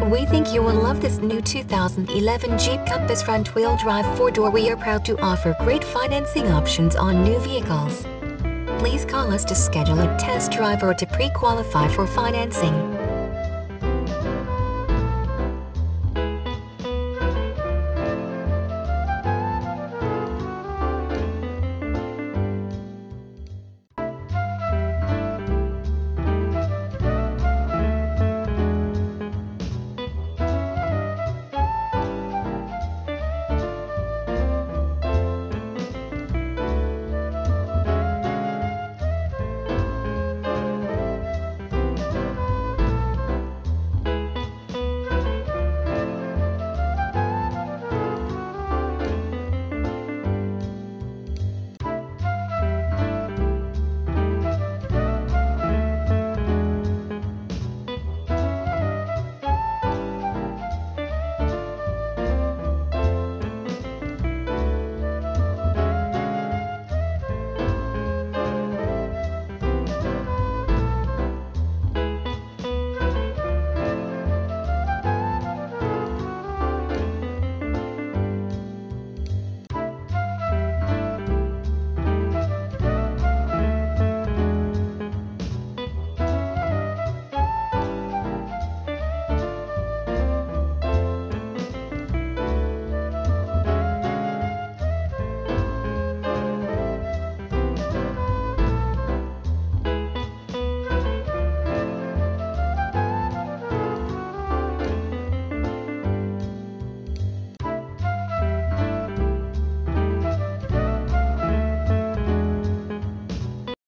We think you will love this new 2011 Jeep Compass front-wheel drive 4-door. We are proud to offer great financing options on new vehicles. Please call us to schedule a test drive or to pre-qualify for financing.